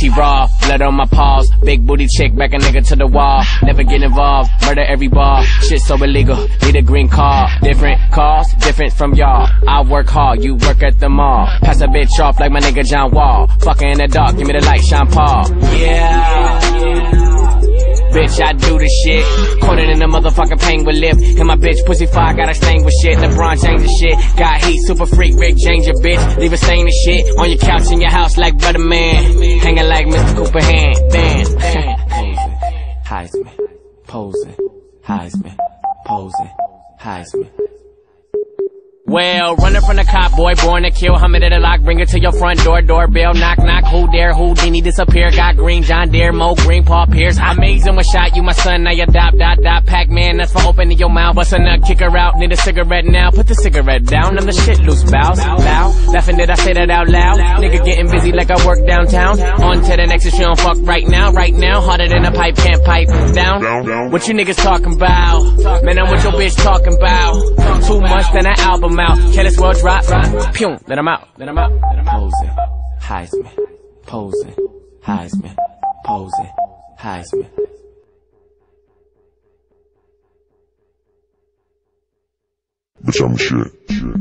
pussy raw, blood on my paws. Big booty chick, back a nigga to the wall. Never get involved, murder every ball. Shit so illegal, need a green card. Different cars, different from y'all. I work hard, you work at the mall. Pass a bitch off like my nigga John Wall. Fucking in the dark, give me the light, Sean Paul. Yeah. Bitch, I do the shit. Coated in the motherfucking penguin lip. And my bitch pussy fire, got a stain with shit. LeBron James and shit. Got heat, super freak, Rick James your bitch. Leave a stain of shit on your couch in your house like Brother Man. Hanging like Mr. Cooper hand. Posing, Heisman. Posing, Heisman. Posing, Heisman. Well, running from the cop, boy, born to kill. Hummin' at the lock, bring it to your front door, doorbell, knock, knock. Who dare, Houdini disappear? Got green, John Deere, Mo, green, Paul Pierce. Amazing one shot, you my son, now you dot, Pac-Man, that's for opening your mouth. Bust a nut, kick her out, need a cigarette now. Put the cigarette down, I'm the shit loose, bows, bow. Laughing, did I say that out loud? Nigga getting busy like I work downtown. On to the next, if you don't fuck right now, harder than a pipe, can't pipe down. What you niggas talking about? Man, I'm what your bitch talking about. 2 months, then an album out. Careless world drop, pew, let him out. Posing, Heisman, posing, Heisman, posing, Heisman. Bitch, I'm the shit.